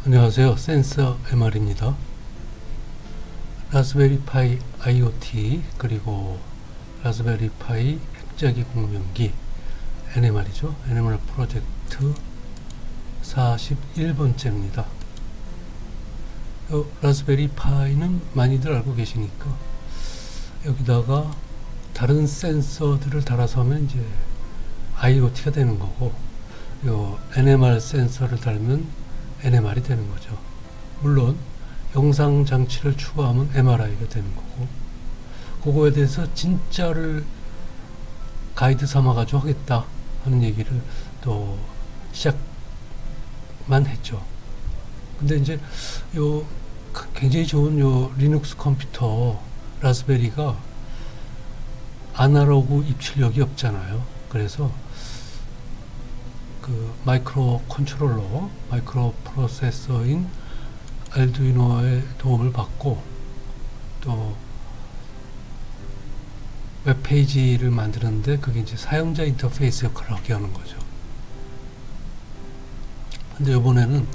안녕하세요. 센서 MR입니다. 라즈베리파이 IoT 그리고 라즈베리파이 핵자기 공명기 NMR이죠. NMR 프로젝트 41번째입니다. 라즈베리파이는 많이들 알고 계시니까 여기다가 다른 센서들을 달아서 하면 이제 IoT가 되는 거고, 요 NMR 센서를 달면 NMR이 되는 거죠. 물론 영상 장치를 추가하면 MRI가 되는 거고, 그거에 대해서 진짜를 가이드 삼아 가지고 하겠다 하는 얘기를 또 시작만 했죠. 근데 이제 요 굉장히 좋은 요 리눅스 컴퓨터 라즈베리가 아날로그 입출력이 없잖아요. 그래서 그 마이크로 컨트롤러, 마이크로 프로세서인 알두이노의 도움을 받고 또 웹페이지를 만드는데 그게 이제 사용자 인터페이스 역할을 하게 하는 거죠. 근데 이번에는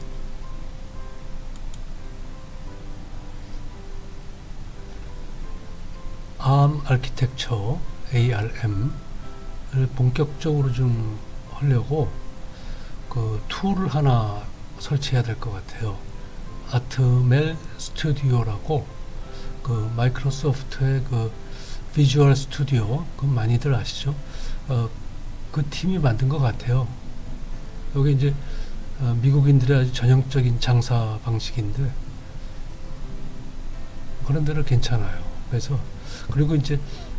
ARM 아키텍처 ARM을 본격적으로 좀 하려고 그 툴을 하나 설치해야 될 것 같아요. 아트멜 스튜디오라고, 그 마이크로소프트의 그 비주얼 스튜디오, 그 많이들 아시죠? 그 팀이 만든 것 같아요. 여기 이제 미국인들의 아주 전형적인 장사 방식인데 그런 데는 괜찮아요. 그래서 그리고 이제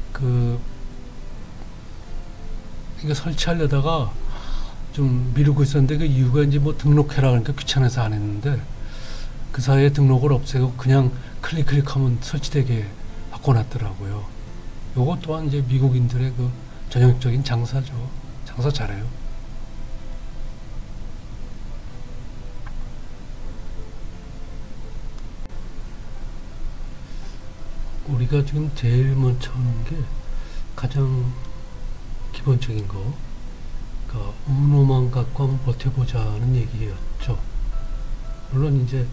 이거 설치하려다가 좀 미루고 있었는데 그 이유가 이제 뭐 등록해라 그러니까 귀찮아서 안 했는데, 그 사이에 등록을 없애고 그냥 클릭하면 설치되게 바꿔놨더라고요. 요거 또한 이제 미국인들의 그 전형적인 장사죠. 장사 잘해요. 우리가 지금 제일 먼저 하는 게 가장 기본적인 거, 그러니까 우노만 갖고 한번 버텨보자는 얘기였죠. 물론 이제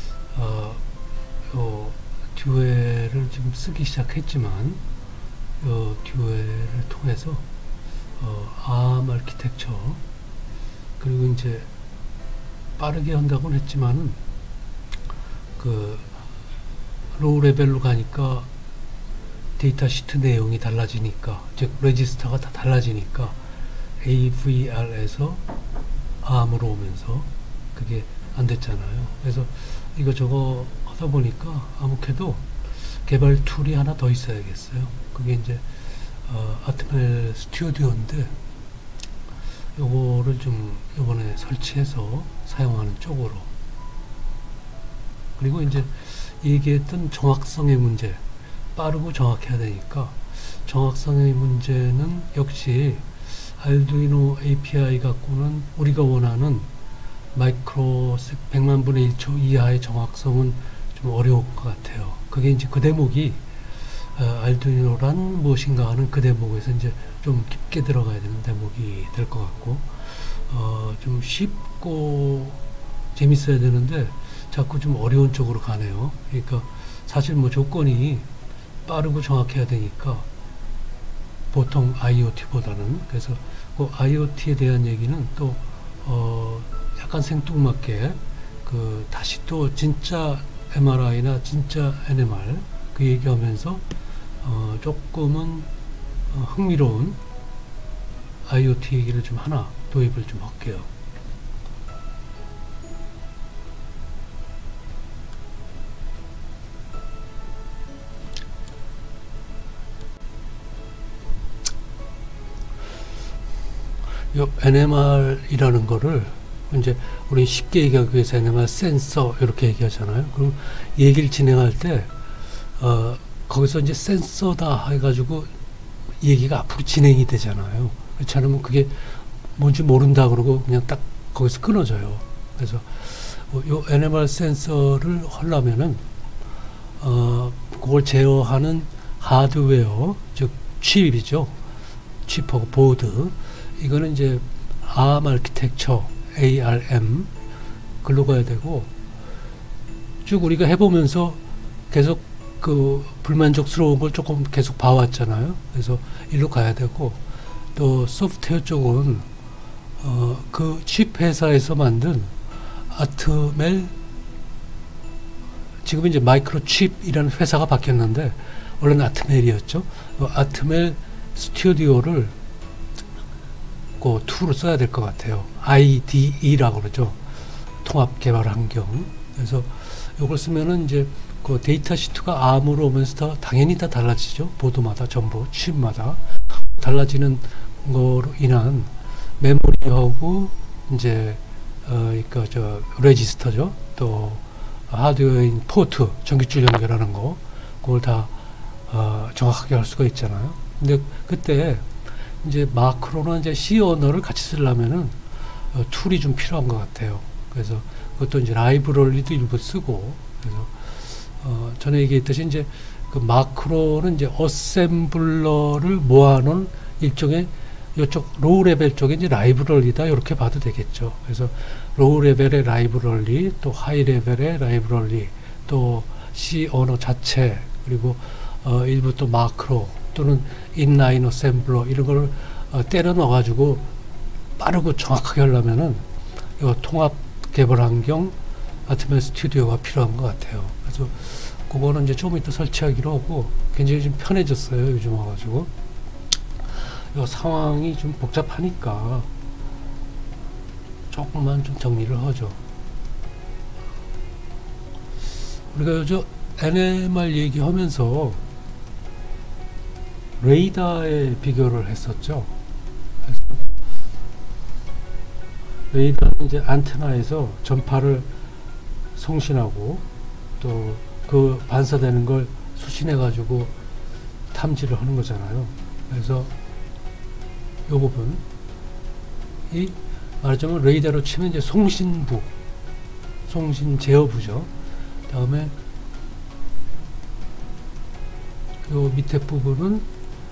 요 듀에를 지금 쓰기 시작했지만 요 듀에를 통해서 ARM 아키텍처 그리고 이제 빠르게 한다고는 했지만은 그 로우 레벨로 가니까 데이터 시트 내용이 달라지니까, 즉 레지스터가 다 달라지니까 AVR에서 ARM으로 오면서 그게 안 됐잖아요. 그래서 이거저거 하다 보니까 아무래도 개발 툴이 하나 더 있어야겠어요. 그게 이제 아트멜 스튜디오인데 요거를 좀 이번에 설치해서 사용하는 쪽으로, 그리고 이제 얘기했던 정확성의 문제, 빠르고 정확해야 되니까 정확성의 문제는 역시 알두이노 API 갖고는 우리가 원하는 마이크로 100만 분의 1초 이하의 정확성은 좀 어려울 것 같아요. 그게 이제 그 대목이 알두이노란 무엇인가 하는 그 대목에서 이제 좀 깊게 들어가야 되는 대목이 될 것 같고, 좀 쉽고 재밌어야 되는데 자꾸 좀 어려운 쪽으로 가네요. 그러니까 사실 뭐 조건이 빠르고 정확해야 되니까 보통 IoT보다는, 그래서 그 IoT에 대한 얘기는 또 약간 생뚱맞게 그 다시 또 진짜 MRI나 진짜 NMR 그 얘기하면서 조금은 흥미로운 IoT 얘기를 좀 하나 도입을 좀 할게요. 요 NMR이라는 거를 이제 우리 쉽게 얘기하기 위해서 NMR 센서 이렇게 얘기하잖아요. 그럼 얘기를 진행할 때 거기서 이제 센서다 해가지고 얘기가 앞으로 진행이 되잖아요. 그렇지 않으면 그게 뭔지 모른다 그러고 그냥 딱 거기서 끊어져요. 그래서 요 NMR 센서를 하려면은 그걸 제어하는 하드웨어, 즉 칩이죠. 칩하고 보드, 이거는 이제 ARM 아키텍처 ARM 글로 가야 되고, 쭉 우리가 해보면서 계속 그 불만족스러운 걸 조금 계속 봐왔잖아요. 그래서 일로 가야 되고, 또 소프트웨어 쪽은 그 칩 회사에서 만든 아트멜, 지금 이제 마이크로칩이라는 회사가 바뀌었는데 원래는 아트멜이었죠. 아트멜 스튜디오를 그 툴을 써야 될 것 같아요. IDE라고 그러죠. 통합 개발 환경. 그래서 이걸 쓰면은 이제 그 데이터 시트가 암으로 오면서 당연히 다 달라지죠. 보드마다 전부 칩마다 달라지는 거로 인한 메모리하고 이제 그러니까 저 레지스터죠. 또 하드웨어인 포트 전기줄 연결하는 거 그걸 다 정확하게 할 수가 있잖아요. 근데 그때 이제 마크로나 이제 C 언어를 같이 쓰려면은 툴이 좀 필요한 것 같아요. 그래서 그것도 이제 라이브러리도 일부 쓰고, 그래서 전에 얘기했듯이 이제 그 마크로는 이제 어셈블러를 모아놓은 일종의 이쪽 로우 레벨 쪽에 이제 라이브러리다 이렇게 봐도 되겠죠. 그래서 로우 레벨의 라이브러리, 또 하이 레벨의 라이브러리, 또 C 언어 자체, 그리고 일부 또 마크로 또는 인라인 어셈블러 이런 걸 때려 넣어가지고 빠르고 정확하게 하려면은 이 통합 개발 환경 아트멜 스튜디오가 필요한 것 같아요. 그래서 그거는 이제 조금 이따 설치하기로 하고, 굉장히 좀 편해졌어요. 요즘 와가지고 이 상황이 좀 복잡하니까 조금만 좀 정리를 하죠. 우리가 요즘 NMR 얘기하면서 레이더에 비교를 했었죠. 그래서 레이더는 이제 안테나에서 전파를 송신하고 또 그 반사되는 걸 수신해 가지고 탐지를 하는 거잖아요. 그래서 이 부분, 이 말하자면 레이더로 치면 이제 송신부, 송신 제어부죠. 다음에 요 밑에 부분은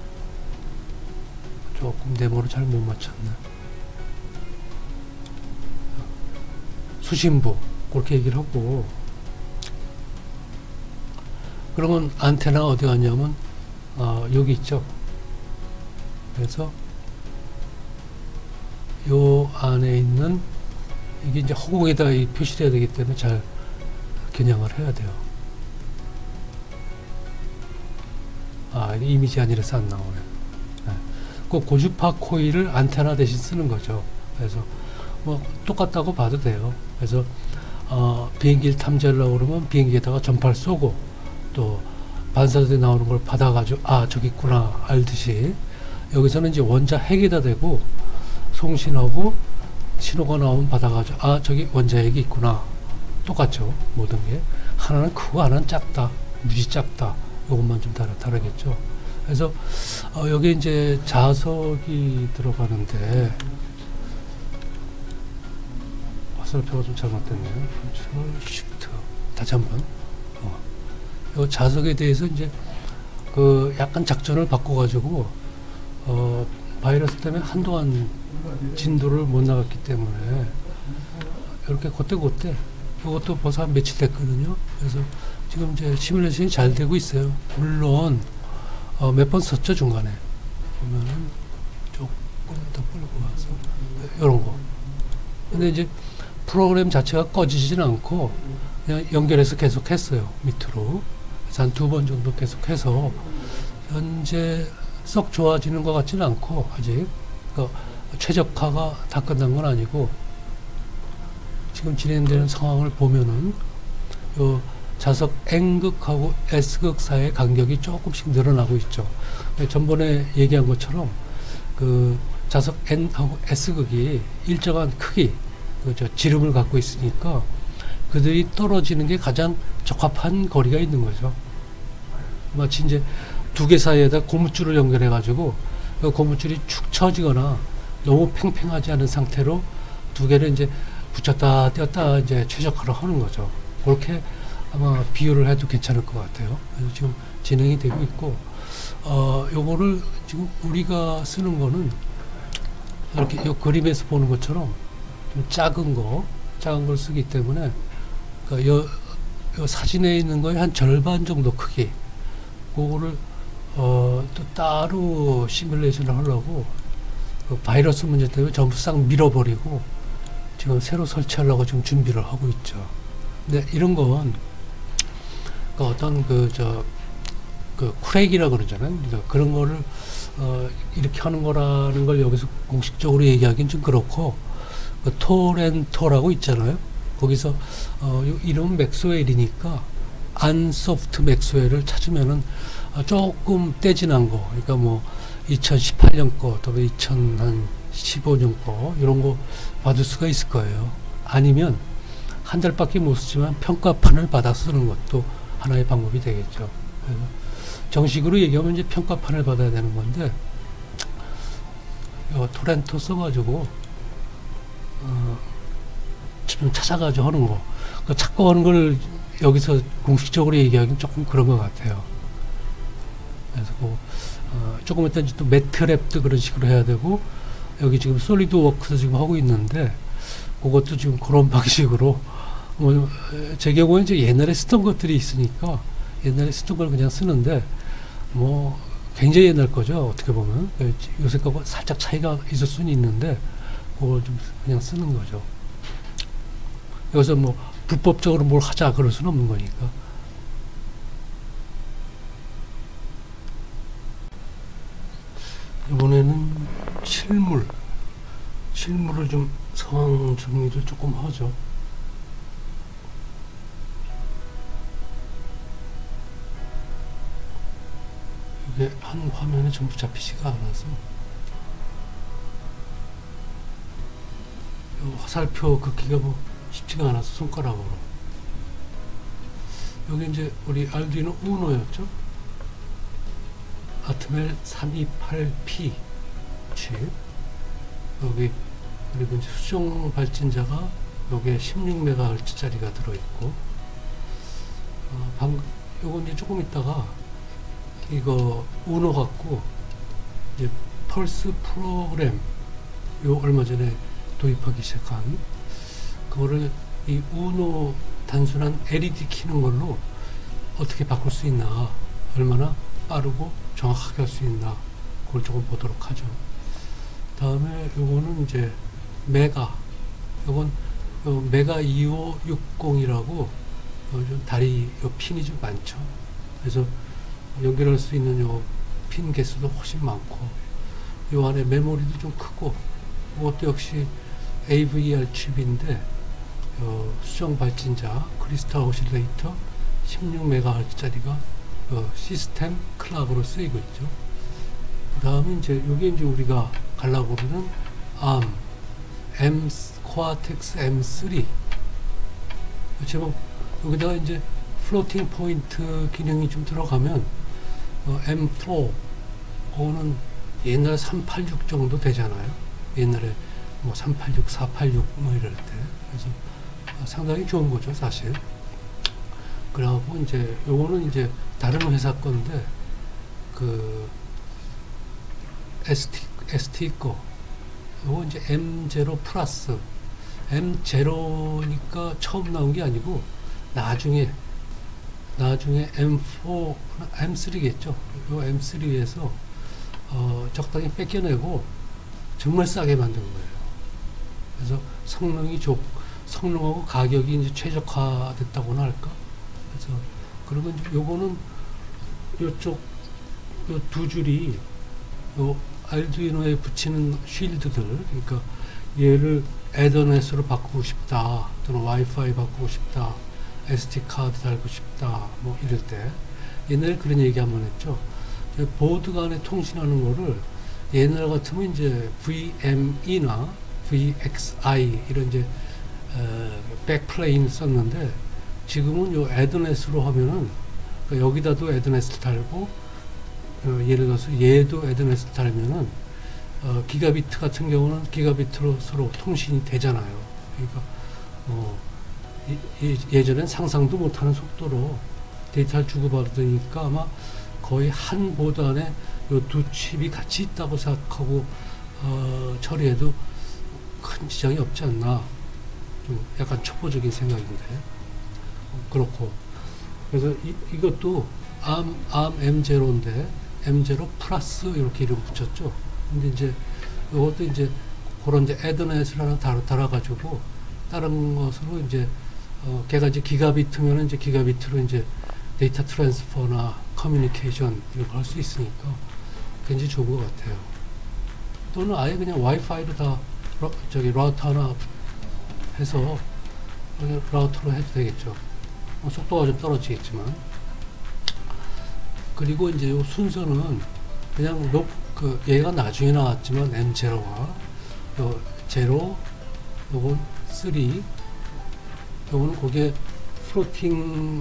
조금 네모를 잘 못 맞췄네. 수신부 그렇게 얘기를 하고, 그러면 안테나가 어디 갔냐면 여기 있죠. 그래서 요 안에 있는 이게 이제 허공에다 표시를 해야 되기 때문에 잘 겨냥을 해야 돼요. 이미지 아니라서 안 나오네. 네. 그 고주파 코일을 안테나 대신 쓰는 거죠. 그래서 뭐 똑같다고 봐도 돼요. 그래서 비행기를 탐지하려고 그러면 비행기에다가 전파를 쏘고, 또 반사대 나오는 걸 받아가지고 저기 있구나 알듯이, 여기서는 이제 원자 핵에다 대고 송신하고 신호가 나오면 받아가지고 저기 원자 핵이 있구나. 똑같죠. 모든 게 하나는 크고 하나는 작다, 무지 작다. 이것만 좀 다르겠죠. 그래서 여기 이제 자석이 들어가는데 화살표가 좀 잘못됐네요. 컨트롤 쉬프트 다시 한번. 이 자석에 대해서 이제 그 약간 작전을 바꿔가지고 바이러스 때문에 한동안 진도를 못 나갔기 때문에 이렇게 그때 이것도 벌써 한 며칠 됐거든요. 그래서 지금 이제 시뮬레이션이 잘 되고 있어요. 물론 몇 번 썼죠. 중간에 보면은 조금 더 끌고 와서 이런 거. 근데 이제 프로그램 자체가 꺼지진 않고 그냥 연결해서 계속 했어요. 밑으로. 그래서 한 2번 정도 계속 해서 현재 썩 좋아지는 것 같지는 않고, 아직 최적화가 다 끝난 건 아니고, 지금 진행되는 상황을 보면은 요 자석 N극하고 S극 사이의 간격이 조금씩 늘어나고 있죠. 전번에 얘기한 것처럼 그 자석 N하고 S극이 일정한 크기, 지름을 갖고 있으니까 그들이 떨어지는 게 가장 적합한 거리가 있는 거죠. 마치 이제 두 개 사이에다 고무줄을 연결해 가지고 그 고무줄이 축 처지거나 너무 팽팽하지 않은 상태로 두 개를 이제 붙였다 떼었다 이제 최적화를 하는 거죠. 그렇게 아마 비유를 해도 괜찮을 것 같아요. 그래서 지금 진행이 되고 있고, 요거를 지금 우리가 쓰는 거는 이렇게 요 그림에서 보는 것처럼 좀 작은 걸 쓰기 때문에, 그러니까 요 사진에 있는 거의 한 절반 정도 크기, 그거를 또 따로 시뮬레이션을 하려고 그 바이러스 문제 때문에 전부 싹 밀어버리고 지금 새로 설치하려고 지금 준비를 하고 있죠. 근데 이런 건 그 어떤 그 크랙이라 그러잖아요. 그런 거를 이렇게 하는 거라는 걸 여기서 공식적으로 얘기하기는 좀 그렇고, 그 토렌토라고 있잖아요. 거기서 이름 맥스웰이니까 안소프트 맥스웰을 찾으면은 조금 떼진한 거, 그러니까 뭐 2018년 거, 또 2015년 거 이런 거 받을 수가 있을 거예요. 아니면 한 달밖에 못 쓰지만 평가판을 받아 쓰는 것도 하나의 방법이 되겠죠. 그래서 정식으로 얘기하면 이제 평가판을 받아야 되는 건데, 토렌토 써가지고 좀 찾아가지고 하는 거, 그 찾고 하는 걸 여기서 공식적으로 얘기하기는 조금 그런 것 같아요. 그래서 조금 이따 또 매트랩도 그런 식으로 해야 되고, 여기 지금 솔리드워크도 지금 하고 있는데 그것도 지금 그런 방식으로, 제 경우에 이제 옛날에 쓰던 것들이 있으니까 옛날에 쓰던 걸 그냥 쓰는데, 뭐 굉장히 옛날 거죠. 어떻게 보면 요새 거하고 살짝 차이가 있을 수는 있는데 그걸 좀 그냥 쓰는 거죠. 여기서 뭐 불법적으로 뭘 하자 그럴 수는 없는 거니까. 이번에는 실물을 좀 상황 정리를 조금 하죠. 이게 한 화면에 전부 잡히지가 않아서 화살표 긋기가 뭐 쉽지가 않아서 손가락으로. 여기 이제 우리 알두이노 우노였죠. 아트멜 328P 칩. 여기 그리고 이제 수정 발진자가 여기에 16MHz짜리가 들어있고, 방금 요거 이제 조금 있다가 이거 우노 갖고 이제 펄스 프로그램 요 얼마 전에 도입하기 시작한 그거를 이 우노 단순한 LED 키는 걸로 어떻게 바꿀 수 있나, 얼마나 빠르고 정확하게 할 수 있나, 그걸 조금 보도록 하죠. 다음에 요거는 이제 메가, 요건 메가 2560이라고 좀 다리 요 핀이 좀 많죠. 그래서 연결할 수 있는 요 핀 개수도 훨씬 많고, 요 안에 메모리도 좀 크고, 이것도 역시 AVR 칩인데 수정 발진자 크리스탈 오실레이터 16MHz짜리가 시스템 클락으로 쓰이고 있죠. 그 다음에 이제 요게 이제 우리가 가려고 그러는 ARM 코아텍스 M3. 제법 여기다가 이제 플로팅 포인트 기능이 좀 들어가면 M4, 그거는 옛날에 386 정도 되잖아요. 옛날에 뭐 386, 486 뭐 이럴 때. 그래서 상당히 좋은 거죠, 사실. 그래갖고 이제 요거는 이제 다른 회사 건데, 그 ST 거 요거 이제 M0 플러스, M0니까 처음 나온 게 아니고 나중에 M4, M3겠죠. 요 M3에서 적당히 뺏겨내고 정말 싸게 만든 거예요. 그래서 성능하고 가격이 이제 최적화됐다고나 할까? 그래서 그리고 이제 요거는 요쪽 요 두 줄이 요 알두이노에 붙이는 쉴드들, 그러니까 얘를 에더넷으로 바꾸고 싶다, 또는 와이파이 바꾸고 싶다, SD 카드 달고 싶다, 뭐 이럴 때 옛날에 그런 얘기 한번 했죠. 보드 간에 통신하는 거를 옛날 같으면 이제 VME나 VXI 이런 이제 백플레인 썼는데, 지금은 요 에더넷으로 하면은 여기다도 에더넷을 달고, 예를 들어서 얘도 에더넷을 달면은 기가비트 같은 경우는 기가비트로 서로 통신이 되잖아요. 그러니까 예전엔 상상도 못하는 속도로 데이터를 주고받으니까 아마 거의 한 보드 안에 요 두 칩이 같이 있다고 생각하고 처리해도 큰 지장이 없지 않나, 좀 약간 초보적인 생각인데 그렇고, 그래서 이것도 암 M0인데 M0 플러스 이렇게 이름 붙였죠. 근데 이제 이것도 이제 그런 이제 애더넷을 하나 달아가지고 다른 것으로 이제 걔가 이제 기가비트면은 이제 기가비트로 이제 데이터 트랜스퍼나 커뮤니케이션 이런 거 할 수 있으니까 굉장히 좋은 것 같아요. 또는 아예 그냥 와이파이로 다 라우터 하나 해서 그냥 라우터로 해도 되겠죠. 속도가 좀 떨어지겠지만. 그리고 이제 요 순서는 그냥 얘가 나중에 나왔지만 M0와 요 제로, 요건 3, 요거는 거기에 플로팅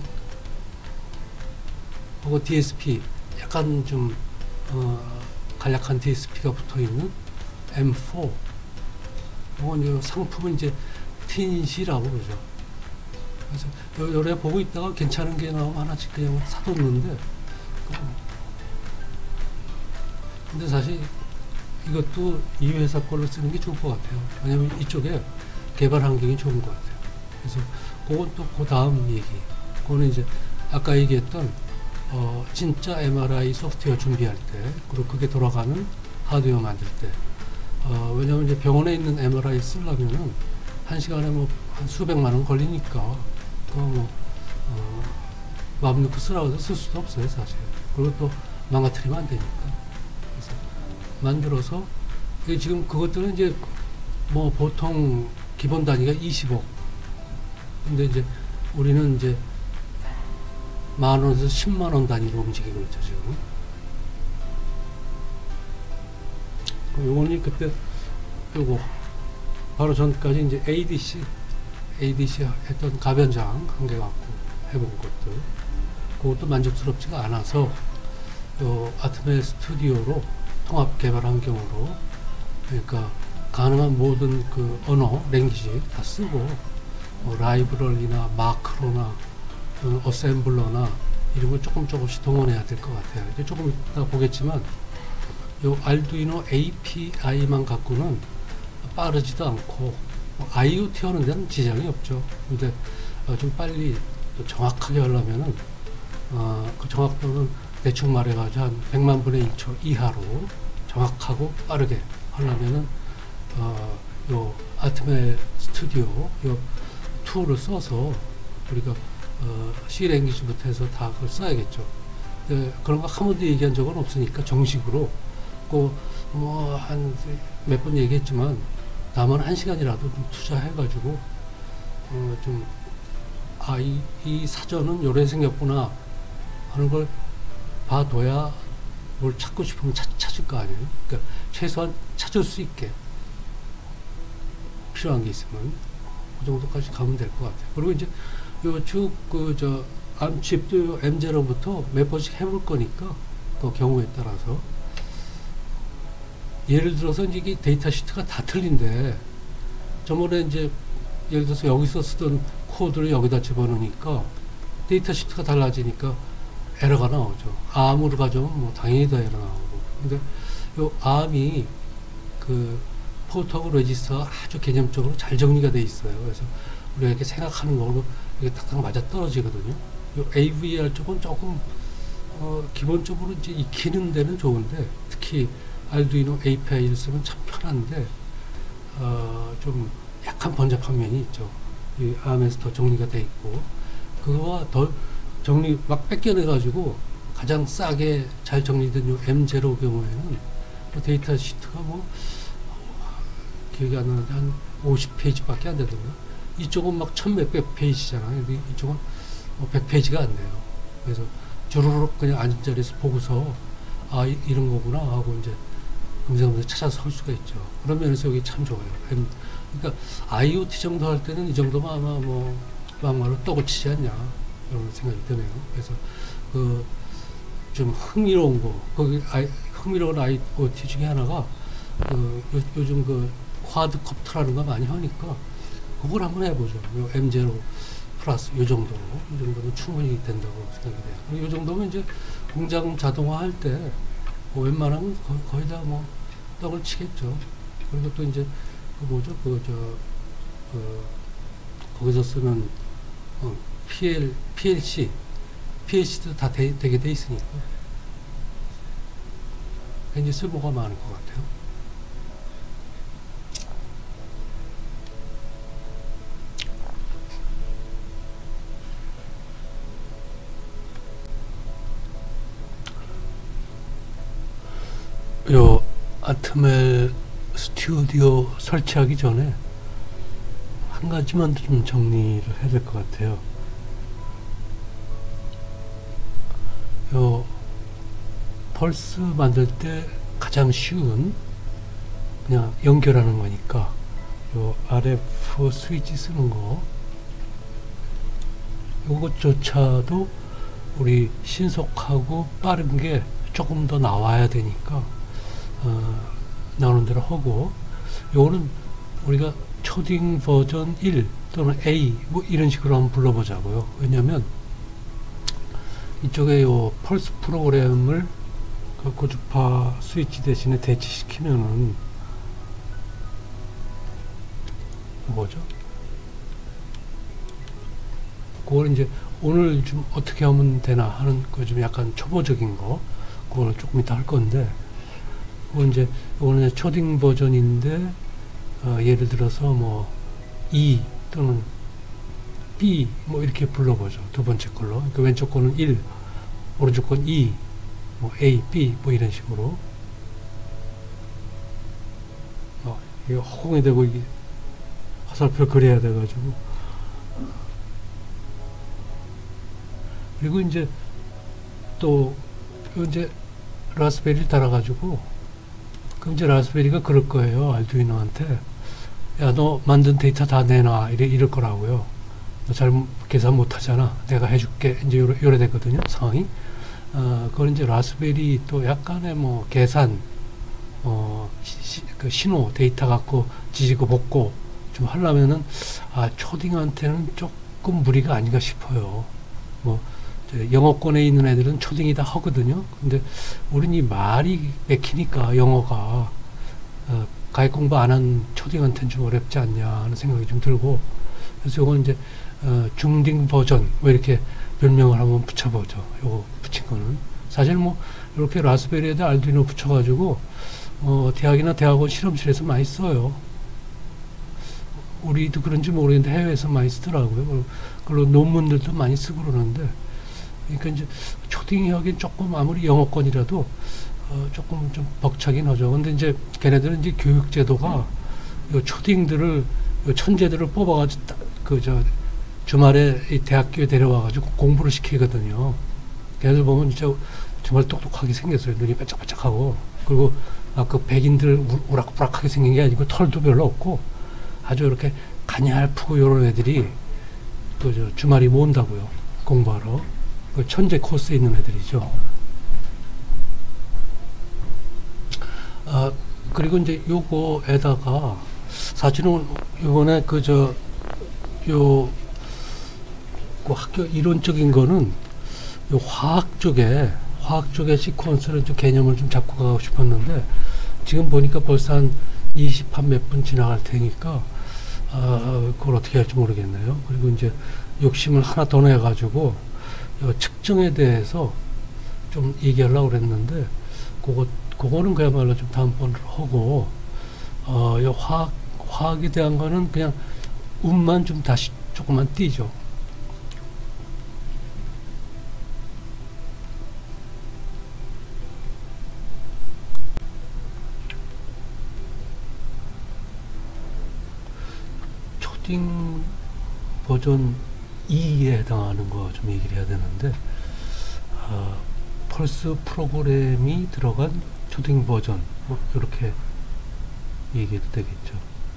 하고 DSP 약간 좀 간략한 DSP가 붙어있는 M4. 이건 요 상품은 이제 틴시라고 그러죠. 그래서 요래 보고 있다가 괜찮은 게 나오면 하나씩 그냥 사뒀는데, 근데 사실 이것도 이 회사 걸로 쓰는 게 좋을 것 같아요. 왜냐면 이쪽에 개발 환경이 좋은 것 같아요. 그래서 그건 또 그 다음 얘기. 그거는 이제 아까 얘기했던 진짜 MRI 소프트웨어 준비할 때, 그리고 그게 돌아가는 하드웨어 만들 때. 왜냐면 이제 병원에 있는 MRI 쓰려면은 한 시간에 뭐 한 수백만 원 걸리니까 그거 뭐 마음 놓고 쓰라고 해서 쓸 수도 없어요, 사실. 그리고 또 망가뜨리면 안 되니까. 그래서 만들어서 지금 그것들은 이제 뭐 보통 기본 단위가 20억. 근데 이제 우리는 이제 10,000원에서 100,000원 단위로 움직이고 있죠, 지금. 요거는 그때 요거 바로 전까지 이제 ADC 했던 가변장 한 개 갖고 해본 것들, 그것도 만족스럽지가 않아서 요 아트메 스튜디오로 통합 개발 환경으로, 그러니까 가능한 모든 그 언어, 랭귀지 다 쓰고 라이브러리나 마크로나 어셈블러나 이런 걸 조금씩 동원해야 될 것 같아요. 이제 조금 이따 보겠지만 요 알두이노 API만 갖고는 빠르지도 않고 IoT 하는 데는 지장이 없죠. 근데 좀 빨리 또 정확하게 하려면은 그 정확도는 대충 말해가지고 한 100만 분의 1초 이하로 정확하고 빠르게 하려면은 요 아트메 스튜디오 요 툴을 써서 우리가 C 랭귀지부터 해서 다 그걸 써야겠죠. 그런 거 한 번도 얘기한 적은 없으니까 정식으로 꼭 뭐 한 몇 번 얘기했지만 다만 1시간이라도 좀 투자해가지고 좀 이 사전은 요래 생겼구나 하는 걸 봐둬야 뭘 찾고 싶으면 찾을 거 아니에요. 그러니까 최소한 찾을 수 있게 필요한 게 있으면 그 정도까지 가면 될 것 같아요. 그리고 이제 요 쭉 암칩도 M0부터 몇 번씩 해볼 거니까 그 경우에 따라서 예를 들어서 이제 이게 데이터 시트가 다 틀린데 저번에 이제 예를 들어서 여기서 쓰던 코드를 여기다 집어넣으니까 데이터 시트가 달라지니까 에러가 나오죠. 암으로 가져오면 뭐 당연히 더 에러 나오고. 근데 요 암이 그 포트하고 레지스터가 아주 개념적으로 잘 정리가 돼 있어요. 그래서 우리가 이렇게 생각하는 거로 이게 탁탁 맞아 떨어지거든요. 요 AVR 쪽은 조금 기본적으로 이제 익히는 데는 좋은데, 특히 알두이노 API를 쓰면 참 편한데 좀 약간 번잡한 면이 있죠. 이 암에서 더 정리가 돼 있고, 그거와 더 정리 막 뺏겨내 가지고 가장 싸게 잘 정리된 요 M0 경우에는 데이터 시트가 뭐 기억이 안 나는데 한 50페이지밖에 안 되더라고요. 이쪽은 막 1000몇백 페이지잖아요. 근데 이쪽은 100페이지가 안 돼요. 그래서 주르륵 그냥 앉은 자리에서 보고서 이런 거구나 하고 이제 검색하면서 찾아서 할 수가 있죠. 그런 면에서 여기 참 좋아요. 그러니까 IoT 정도 할 때는 이 정도면 아마 뭐 막말로 떡을 치지 않냐 이런 생각이 드네요. 그래서 그 좀 흥미로운 거, 거기 흥미로운 IoT 중에 하나가 요즘 그 쿼드콥터라는 거 많이 하니까 그걸 한번 해보죠. 요 M0 플러스 요 정도로, 이 정도면 충분히 된다고 생각이 돼요. 그리고 요 정도면 이제 공장 자동화 할 때 웬만하면 거의 다 뭐 떡을 치겠죠. 그리고 또 이제 거기서 쓰는 PLC PH도 다 되게 돼 있으니까 굉장히 쓸모가 많을 것 같아요. 요 아트멜 스튜디오 설치하기 전에 한 가지만 좀 정리를 해야 될 것 같아요. 요 펄스 만들 때 가장 쉬운 그냥 연결하는 거니까 요 RF 스위치 쓰는 거 요것조차도 우리 신속하고 빠른 게 조금 더 나와야 되니까 나오는 대로 하고, 요거는 우리가 초딩 버전 1 또는 A 뭐 이런 식으로 한번 불러보자고요. 왜냐면 이쪽에 요 펄스 프로그램을 그 고주파 스위치 대신에 대치시키면은 뭐죠? 그걸 이제 오늘 좀 어떻게 하면 되나 하는 그 좀 약간 초보적인 거, 그걸 조금 이따 할 건데, 그건 이제 오늘 초딩 버전인데 예를 들어서 뭐 E 또는 B 뭐 이렇게 불러보죠. 두 번째 걸로. 그러니까 왼쪽 거는 1, 오른쪽 건 2, 뭐 A, B 뭐 이런 식으로. 이게 허공이 되고 이게 화살표 그려야 돼가지고. 그리고 이제 또 이제 라스베리를 달아가지고, 그럼 이제 라스베리가 그럴 거예요. 알두이노한테 야, 너 만든 데이터 다 내놔 이럴 거라고요. 너 잘 계산 못하잖아, 내가 해줄게, 이제 요래 됐거든요, 상황이. 그걸 이제 라스베리 또 약간의 뭐 계산 그 신호 데이터 갖고 지지고 볶고 좀 하려면은 초딩한테는 조금 무리가 아닌가 싶어요. 뭐 영어권에 있는 애들은 초딩이 다 하거든요. 근데 우린 이 말이 맥히니까 영어가 가입 공부 안 한 초딩한테는 좀 어렵지 않냐 하는 생각이 좀 들고, 그래서 요건 이제 중딩 버전 뭐 이렇게 별명을 한번 붙여보죠. 요거 붙인 거는 사실 뭐 이렇게 라스베리에다 알두이노 붙여가지고 대학이나 대학원 실험실에서 많이 써요. 우리도 그런지 모르겠는데 해외에서 많이 쓰더라고요. 그리고 논문들도 많이 쓰고 그러는데, 그러니까 이제 초딩이 하긴 조금 아무리 영어권이라도 조금 좀 벅차긴 하죠. 근데 이제 걔네들은 이제 교육제도가 요 초딩들을, 요 천재들을 뽑아가지고 주말에 이 대학교에 데려와가지고 공부를 시키거든요. 걔네들 보면 진짜 정말 똑똑하게 생겼어요. 눈이 반짝반짝하고. 그리고 그 백인들 우락부락하게 생긴 게 아니고 털도 별로 없고 아주 이렇게 가냘프고 요런 애들이 주말이 모은다고요. 공부하러. 그 천재 코스에 있는 애들이죠. 그리고 이제 요거에다가 사실은 요번에 그 학교 이론적인 거는 요 화학 쪽에 시퀀스를 좀 개념을 좀 잡고 가고 싶었는데, 지금 보니까 벌써 한 20 한 몇 분 지나갈 테니까 그걸 어떻게 할지 모르겠네요. 그리고 이제 욕심을 하나 더 내가지고 측정에 대해서 좀 얘기하려고 그랬는데, 그거는 그야말로 좀 다음번으로 하고, 이 화학에 대한 거는 그냥 운만 좀 다시 조금만 띄죠. 초딩 버전 2에 해당하는 거 좀 얘기를 해야 되는데, 펄스 프로그램이 들어간 초딩 버전 뭐 이렇게 얘기해도 되겠죠.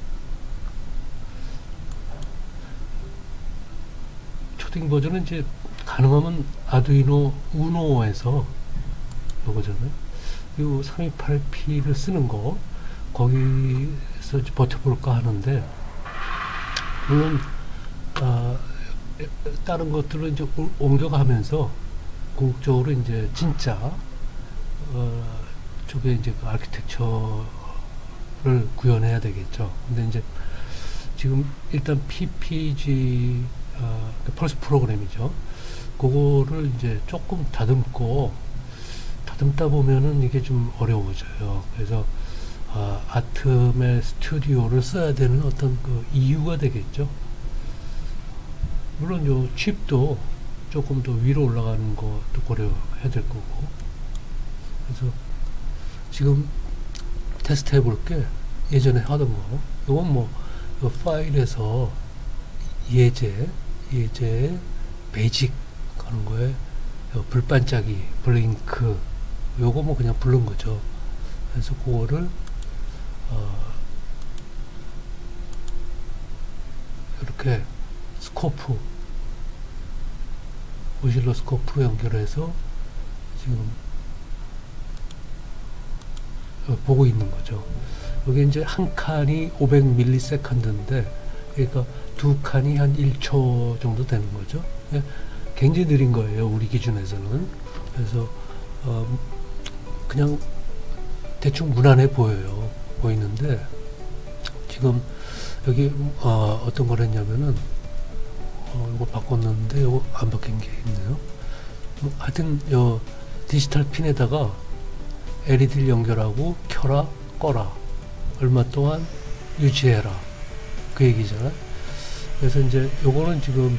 초딩 버전은 이제 가능하면 아두이노 우노에서 요거잖아요. 요 328P를 쓰는 거 거기서 이제 버텨볼까 하는데, 물론 다른 것들로 이제 옮겨가면서 궁극적으로 이제 진짜 쪽에 이제 그 아키텍처를 구현해야 되겠죠. 근데 이제 지금 일단 PPG 그 펄스 프로그램이죠. 그거를 이제 조금 다듬다 보면은 이게 좀 어려워져요. 그래서 아트멜 스튜디오를 써야 되는 어떤 그 이유가 되겠죠. 물론 요 칩도 조금 더 위로 올라가는 것도 고려해야 될 거고. 그래서 지금 테스트 해볼게. 예전에 하던 거. 이건 뭐 파일에서 예제 베이직 하는 거에 불반짝이 블링크 요거 뭐 그냥 부른 거죠. 그래서 그거를 이렇게 스코프 오실로스코프로 연결해서 지금 보고 있는 거죠. 여기 이제 한 칸이 500ms인데 그러니까 두 칸이 한 1초 정도 되는 거죠. 굉장히 느린 거예요, 우리 기준에서는. 그래서 그냥 대충 무난해 보이는데 지금 여기 어떤 걸 했냐면은 이거 바꿨는데 이거 안 바뀐 게 있네요. 하여튼 요 디지털 핀에다가 LED를 연결하고 켜라 꺼라 얼마 동안 유지해라 그 얘기잖아. 그래서 이제 요거는 지금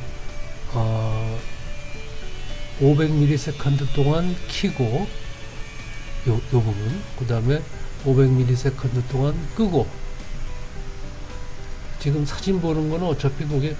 500ms 동안 키고 요 부분, 그 다음에 500ms 동안 끄고. 지금 사진 보는 거는 어차피 그게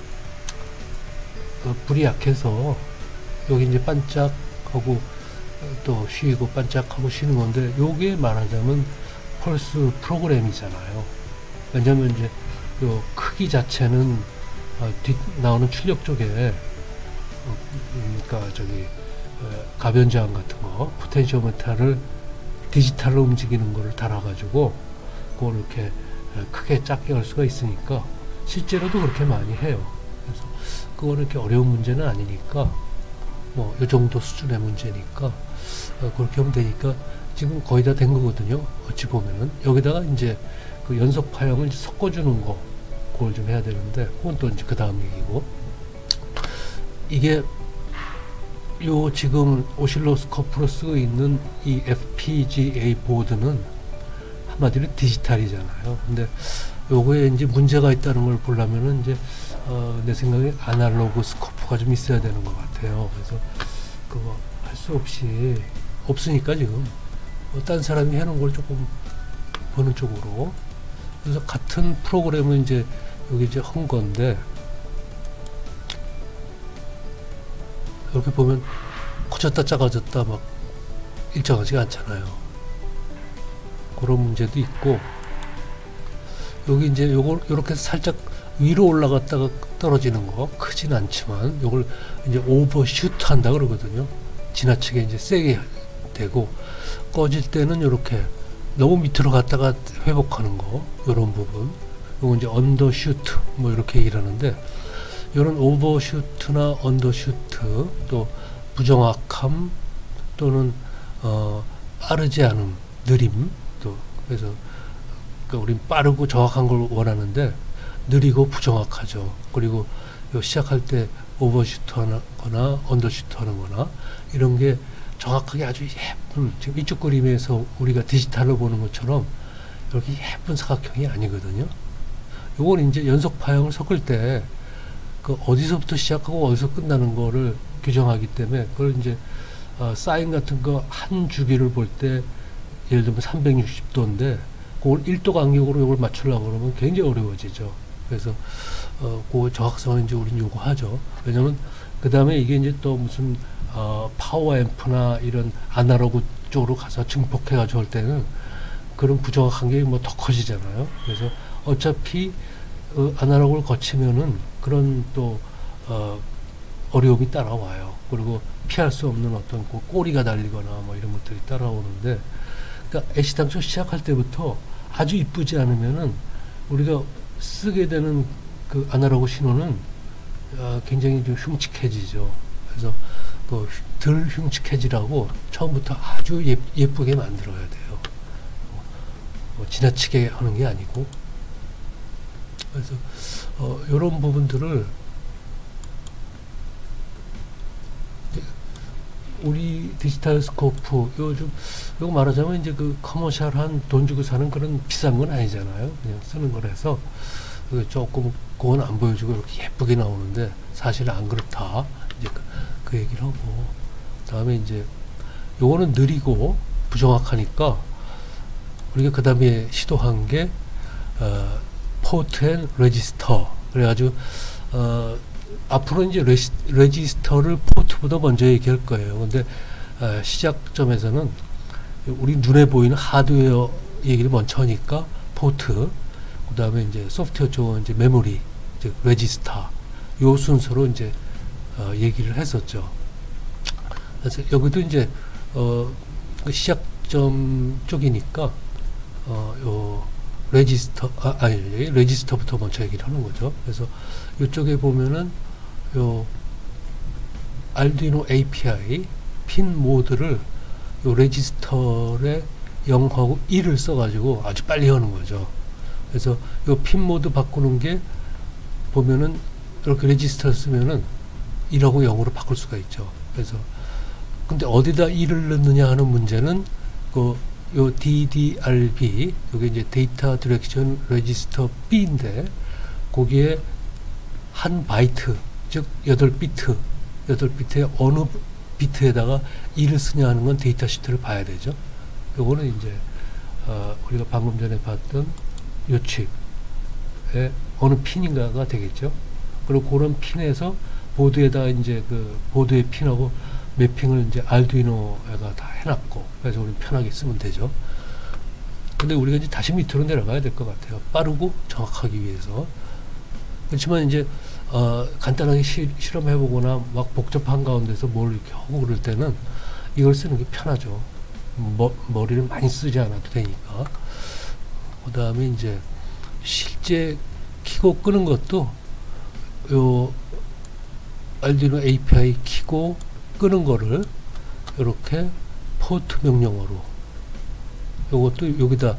불이 약해서 여기 이제 반짝하고 또 쉬고 반짝하고 쉬는 건데, 요게 말하자면 펄스 프로그램이잖아요. 왜냐면 이제 요 크기 자체는 뒷 나오는 출력 쪽에 그러니까 저기 가변저항 같은 거 포텐시오미터를 디지털로 움직이는 거를 달아가지고 그걸 이렇게 크게 작게 할 수가 있으니까 실제로도 그렇게 많이 해요. 그래서 그거는 이렇게 어려운 문제는 아니니까 뭐 이 정도 수준의 문제니까 그렇게 하면 되니까 지금 거의 다 된 거거든요. 어찌 보면은 여기다가 이제 그 연속 파형을 이제 섞어주는 거 그걸 좀 해야 되는데 그건 또 이제 그 다음 얘기고, 이게 요 지금 오실로스코프로 쓰고 있는 이 FPGA 보드는 한마디로 디지털이잖아요. 근데 요거에 이제 문제가 있다는 걸 보려면은 이제 내 생각에 아날로그 스코프가 좀 있어야 되는 것 같아요. 그래서 그거 할 수 없으니까 지금 딴 사람이 해놓은 걸 조금 보는 쪽으로. 그래서 같은 프로그램을 이제 여기 이제 한 건데 이렇게 보면 커졌다 작아졌다 막 일정하지가 않잖아요. 그런 문제도 있고, 여기 이제 요걸 요렇게 살짝 위로 올라갔다가 떨어지는 거 크진 않지만 요걸 이제 오버슈트 한다 그러거든요. 지나치게 이제 세게 되고, 꺼질 때는 요렇게 너무 밑으로 갔다가 회복하는 거, 요런 부분. 요건 이제 언더슈트 뭐 이렇게 얘기를 하는데, 요런 오버슈트나 언더슈트, 또 부정확함, 또는 빠르지 않음, 느림, 또 그래서 그러니까 우린 빠르고 정확한 걸 원하는데 느리고 부정확하죠. 그리고 요 시작할 때 오버슈트 하거나 언더슈트 하는 거나 이런 게 정확하게 아주 예쁜, 지금 이쪽 그림에서 우리가 디지털로 보는 것처럼 이렇게 예쁜 사각형이 아니거든요. 요건 이제 연속 파형을 섞을 때 그 어디서부터 시작하고 어디서 끝나는 거를 규정하기 때문에, 그걸 이제 사인 같은 거 한 주기를 볼 때 예를 들면 360도인데 그걸 1도 간격으로 이걸 맞추려고 그러면 굉장히 어려워지죠. 그래서 그 정확성은 이제 우린 요구하죠. 왜냐면 그 다음에 이게 이제 또 무슨 파워 앰프나 이런 아날로그 쪽으로 가서 증폭해 가지고 할 때는 그런 부정확한 게 뭐 더 커지잖아요. 그래서 어차피 아날로그를 거치면은 그런 또 어려움이 따라와요. 그리고 피할 수 없는 어떤 그 꼬리가 달리거나 뭐 이런 것들이 따라오는데, 그러니까 애시당초 시작할 때부터 아주 이쁘지 않으면은 우리가 쓰게 되는 그 아날로그 신호는 굉장히 좀 흉측해지죠. 그래서 그 덜 흉측해지라고 처음부터 아주 예쁘게 만들어야 돼요. 뭐 지나치게 하는 게 아니고. 그래서 이런 부분들을 우리 디지털 스코프 요즘 요거 말하자면 이제 그 커머셜한 돈 주고 사는 그런 비싼 건 아니잖아요. 그냥 쓰는 거라서 조금 그건 안 보여주고 이렇게 예쁘게 나오는데 사실 안 그렇다. 이제 그 얘기를 하고 다음에 이제 요거는 느리고 부정확하니까 우리가 그 다음에 시도한 게 포트 앤 레지스터 그래가지고 앞으로 이제 레지스터를 포트보다 먼저 얘기할 거예요. 근데 시작점에서는 우리 눈에 보이는 하드웨어 얘기를 먼저 하니까 포트, 그 다음에 이제 소프트웨어 쪽은 이제 메모리, 이제 레지스터 요 순서로 이제 얘기를 했었죠. 그래서 여기도 이제 그 시작점 쪽이니까 요 레지스터부터 먼저 얘기를 하는 거죠. 그래서 이쪽에 보면은 요 알두이노 API 핀 모드를 요 레지스터에 0하고 1을 써가지고 아주 빨리 하는 거죠. 그래서 요 핀 모드 바꾸는 게 보면은 이렇게 레지스터 쓰면은 1하고 0으로 바꿀 수가 있죠. 그래서 근데 어디다 1을 넣느냐 하는 문제는 요 DDRB 요게 이제 데이터 디렉션 레지스터 B인데 거기에 한 바이트 즉 8비트에 어느 비트에다가 1을 쓰냐 하는 건 데이터 시트를 봐야 되죠. 요거는 이제 우리가 방금 전에 봤던 요 칩의 어느 핀인가가 되겠죠. 그리고 그런 핀에서 보드에다 이제 그 보드의 핀하고 매핑을 이제 알두이노가 다 해놨고 그래서 우리 편하게 쓰면 되죠. 근데 우리가 이제 다시 밑으로 내려가야 될 것 같아요. 빠르고 정확하기 위해서. 그렇지만 이제 간단하게 실험해보거나 막 복잡한 가운데서 뭘 이렇게 하고 그럴 때는 이걸 쓰는 게 편하죠. 머리를 많이 쓰지 않아도 되니까. 그 다음에 이제 실제 키고 끄는 것도 요 알두이노 API 키고 끄는 거를 이렇게 포트 명령어로 요것도 여기다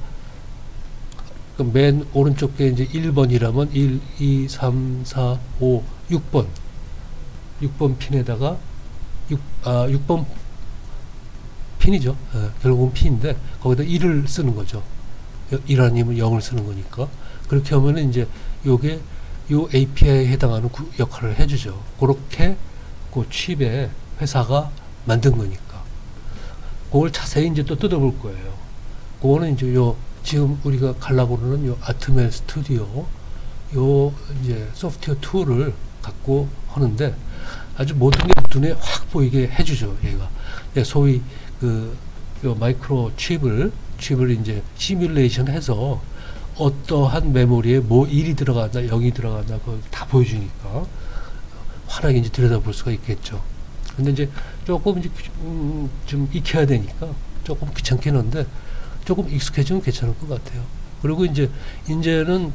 맨 오른쪽 게 이제 1번이라면 1, 2, 3, 4, 5, 6번 6번 핀에다가 6번 핀이죠. 결국은 핀인데 거기다 1을 쓰는 거죠. 1 아니면 0을 쓰는 거니까 그렇게 하면은 이제 요게 요 API에 해당하는 역할을 해주죠. 그렇게 그 칩에 회사가 만든 거니까 그걸 자세히 이제 또 뜯어볼 거예요. 그거는 이제 요 지금 우리가 가려고 그러는 요 아트멜 스튜디오 요 이제 소프트웨어 툴을 갖고 하는데 아주 모든 게 눈에 확 보이게 해주죠. 얘가 소위 요 마이크로 칩을 이제 시뮬레이션 해서 어떠한 메모리에 뭐 1이 들어간다 0이 들어간다 그걸 다 보여주니까 환하게 이제 들여다볼 수가 있겠죠. 근데 이제 조금 이제 좀 익혀야 되니까 조금 귀찮긴 한데 조금 익숙해지면 괜찮을 것 같아요. 그리고 이제는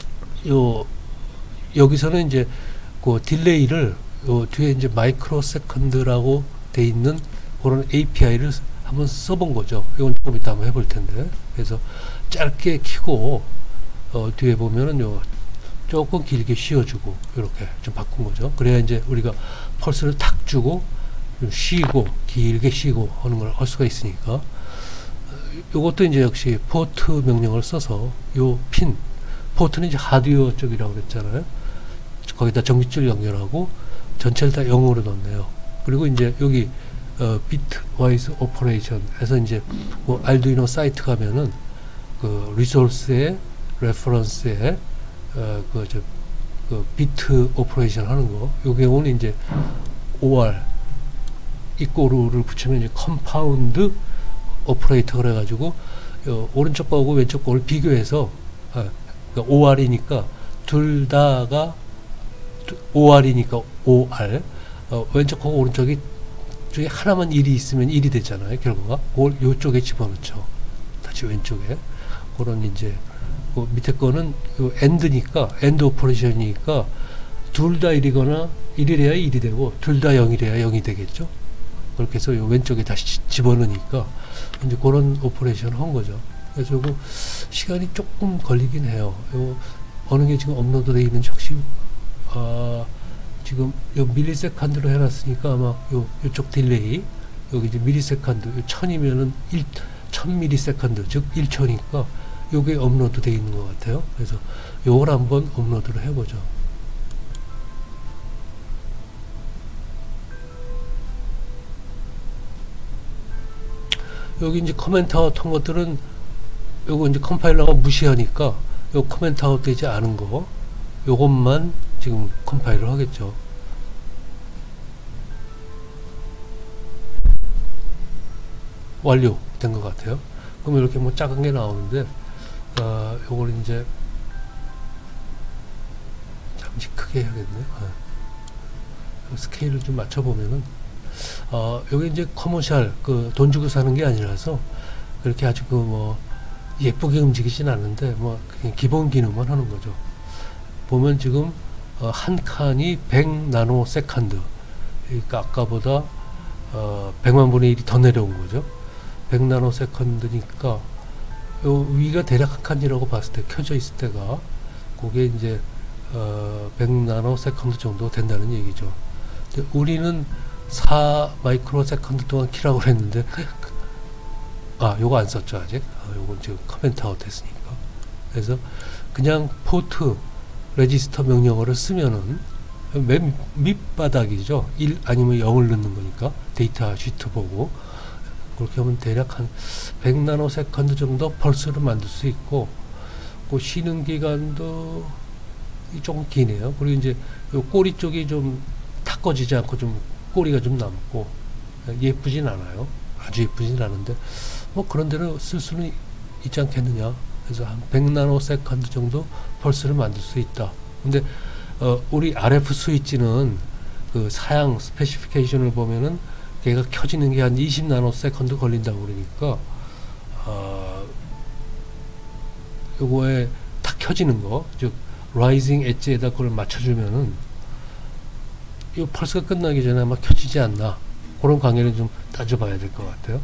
여기서는 이제 그 딜레이를 요 뒤에 이제 마이크로 세컨드라고 돼 있는 그런 API를 한번 써본 거죠. 이건 조금 이따 한번 해볼 텐데. 그래서 짧게 키고 뒤에 보면은 요 조금 길게 씌워주고 이렇게 좀 바꾼 거죠. 그래야 이제 우리가 펄스를 탁 주고 좀 쉬고 길게 쉬고 하는 걸 할 수가 있으니까 요것도 이제 역시 포트 명령을 써서 요 핀 포트는 이제 하드웨어 쪽이라고 그랬잖아요. 거기다 전기줄 연결하고 전체를 다 0으로 넣네요. 그리고 이제 여기 비트와이즈 오퍼레이션 해서 이제 뭐 알두이노 사이트 가면은 그 리소스에 레퍼런스에 그 비트 오퍼레이션 하는 거, 요 경우는 이제 OR 이꼬르를 붙이면 이제 컴파운드 오퍼레이터 그래가지고 오른쪽 거하고 왼쪽 거를 비교해서 그러니까 OR이니까 둘 다가 OR이니까 OR 왼쪽하고 오른쪽이 중에 하나만 1이 있으면 1이 되잖아요. 결과가 그걸 요쪽에 집어넣죠. 다시 왼쪽에 그런 이제 밑에 거는 엔드니까 엔드 오퍼레이션이니까 둘 다 1이거나 1이래야 1이 되고 둘 다 0이래야 0이 되겠죠. 그렇게 해서 요 왼쪽에 다시 집어넣으니까 이제 그런 오퍼레이션 한 거죠. 그래서 그 시간이 조금 걸리긴 해요. 요 어느 게 지금 업로드 되어 있는지 혹시 지금 요 밀리세컨드로 해놨으니까 아마 요쪽 딜레이 여기 이제 미리세컨드 1000이면은 1000미리세컨드 즉 1초니까 요게 업로드 되어 있는 것 같아요. 그래서 요걸 한번 업로드를 해보죠. 여기 이제 커멘트 아웃 한 것들은 요거 이제 컴파일러가 무시하니까 요 커멘트 아웃 되지 않은 거 요것만 지금 컴파일을 하겠죠. 완료된 것 같아요. 그럼 이렇게 뭐 작은 게 나오는데 요걸 이제 잠시 크게 해야겠네. 스케일을 좀 맞춰보면은 여기 이제 커머셜 돈 주고 사는 게 아니라서 그렇게 아주 뭐 예쁘게 움직이진 않는데 뭐 그냥 기본 기능만 하는 거죠. 보면 지금 한 칸이 100나노세컨드, 그러니까 아까보다 100만 분의 1이 더 내려온 거죠. 100나노세컨드니까 요 위가 대략 한 칸이라고 봤을 때 켜져 있을 때가 그게 이제 100나노세컨드 정도 된다는 얘기죠. 근데 우리는 4 마이크로세컨드 동안 키라고 했는데 요거 안 썼죠 아직. 요건 지금 커멘트 아웃 했으니까. 그래서 그냥 포트 레지스터 명령어를 쓰면은 맨 밑바닥이죠. 1 아니면 0을 넣는 거니까 데이터 시트 보고 그렇게 하면 대략 한 100나노세컨드 정도 펄스를 만들 수 있고, 그 쉬는 기간도 조금 기네요. 그리고 이제 요 꼬리 쪽이 좀 탁 꺼지지 않고 좀 꼬리가 좀 남고 예쁘진 않아요. 아주 예쁘진 않은데 뭐 그런 데는 쓸 수는 있지 않겠느냐. 그래서 한 100나노세컨드 정도 펄스를 만들 수 있다. 근데 우리 RF 스위치는 그 사양 스페시피케이션을 보면은 걔가 켜지는 게 한 20나노세컨드 걸린다고 그러니까 요거에 탁 켜지는 거, 즉 라이징 엣지에다 그걸 맞춰주면은 이 펄스가 끝나기 전에 아마 켜지지 않나, 그런 관계를 좀 따져봐야 될 것 같아요.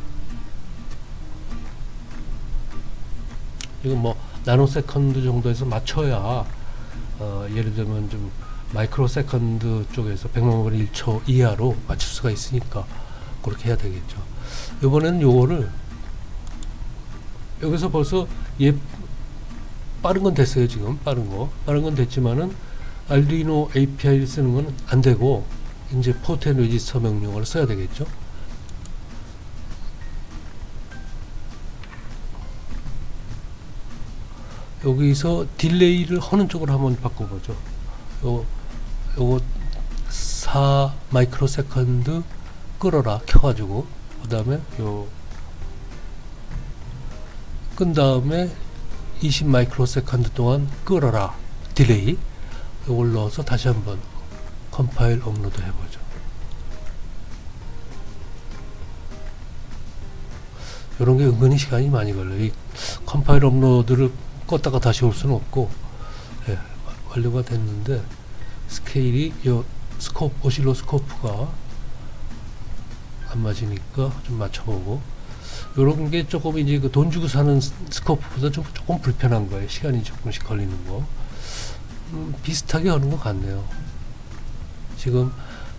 이건 뭐 나노세컨드 정도에서 맞춰야 예를 들면 좀 마이크로세컨드 쪽에서 100만 분의 1초 이하로 맞출 수가 있으니까 그렇게 해야 되겠죠. 이번에는 요거를 여기서 벌써 빠른 건 됐어요. 지금 빠른 건 됐지만은 알두이노 API를 쓰는 건 안 되고 이제 포트 앤 레지스터 명령어를 써야 되겠죠. 여기서 딜레이를 하는 쪽으로 한번 바꿔보죠. 요거 4 마이크로세컨드 끌어라 켜가지고 그 다음에 끈 다음에 20 마이크로세컨드 동안 끌어라 딜레이, 요걸 넣어서 다시 한번 컴파일 업로드 해보죠. 요런 게 은근히 시간이 많이 걸려요. 이 컴파일 업로드를 껐다가 다시 올 수는 없고, 예, 완료가 됐는데 스케일이 요 오실로스코프가 안 맞으니까 좀 맞춰보고, 요런 게 조금 이제 그 돈 주고 사는 스코프보다 조금 불편한 거예요. 시간이 조금씩 걸리는 거. 비슷하게 하는 것 같네요. 지금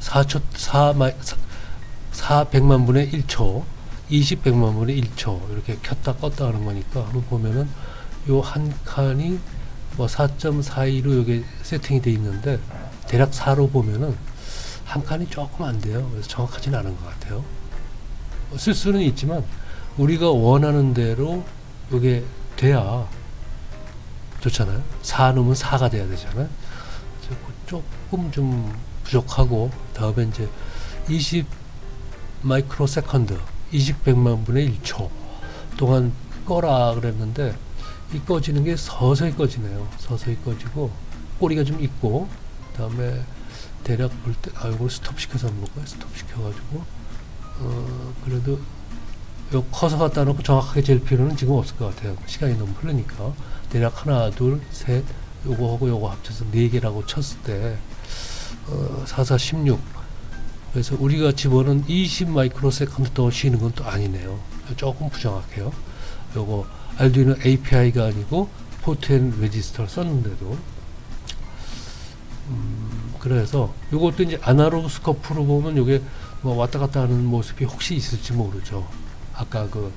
400만 분의 1초, 20백만 분의 1초 이렇게 켰다 껐다 하는 거니까 한번 보면은 요 한 칸이 뭐 4.42로 이게 세팅이 되어 있는데 대략 4로 보면은 한 칸이 조금 안 돼요. 그래서 정확하진 않은 것 같아요. 쓸 수는 있지만 우리가 원하는 대로 이게 돼야 좋잖아요. 4 넣으면 4가 돼야 되잖아요. 조금 좀 부족하고, 다음에 이제 20 마이크로세컨드 20백만 분의 1초 동안 꺼라 그랬는데 이 꺼지는 게 서서히 꺼지네요. 서서히 꺼지고 꼬리가 좀 있고, 그 다음에 대략 볼 때 이걸 스톱 시켜서 한번 볼까요? 스톱 시켜가지고 그래도 요 커서 갖다 놓고 정확하게 잴 필요는 지금 없을 것 같아요. 시간이 너무 흐르니까. 대략 하나 둘 셋 요거하고 요거 합쳐서 4개라고 쳤을 때 4, 4, 16. 그래서 우리가 집어넣은 20 마이크로세컨드 동안 쉬는 건 또 아니네요. 조금 부정확해요. 요거 알두이노 API가 아니고 포트 앤 레지스터를 썼는데도 그래서 요것도 이제 아날로그 스코프로 보면 요게 뭐 왔다 갔다 하는 모습이 혹시 있을지 모르죠. 아까 그